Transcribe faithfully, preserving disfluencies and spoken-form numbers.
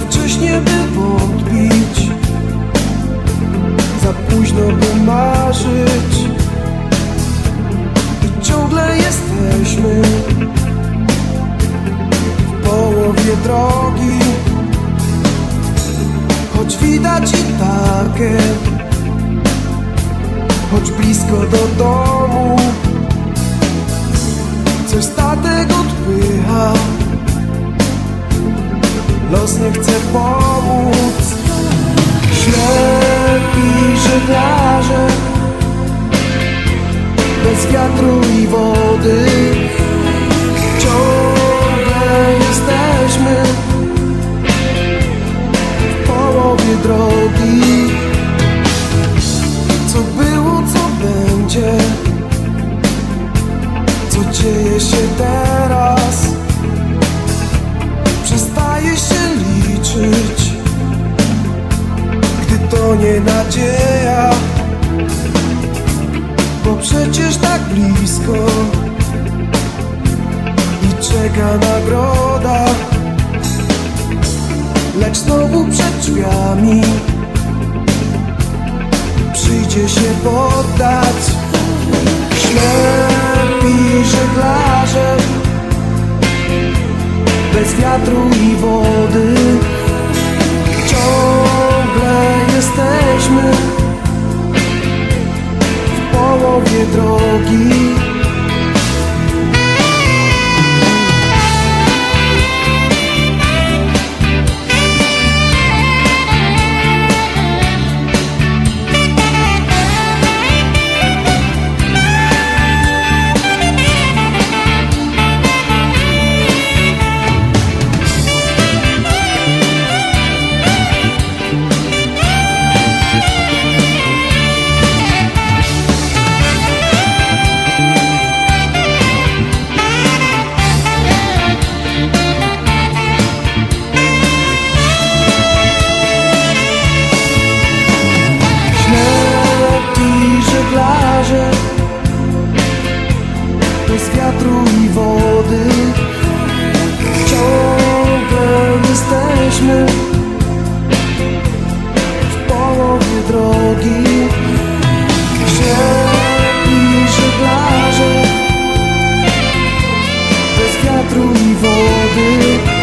wcześnie by odbić, za późno by marzyć. I ciągle jesteśmy w połowie drogi, choć widać i tarkę, choć blisko do domu. Coś statek odpycha, los nie chce pomóc. Ślepi żeglarze bez wiatru i wody, ciągle jesteśmy w połowie drogi. Co było, co będzie, co dzieje się teraz, przestaje się liczyć, gdy tonie nadzieja. Bo przecież tak blisko i czeka nagroda, lecz znowu przed drzwiami przyjdzie się poddać. Ślepi żeglarze bez wiatru i wody, ciągle jesteśmy w połowie drogi. Bez wiatru i wody, ciągle jesteśmy w połowie drogi. Ślepi żeglarze bez wiatru i wody,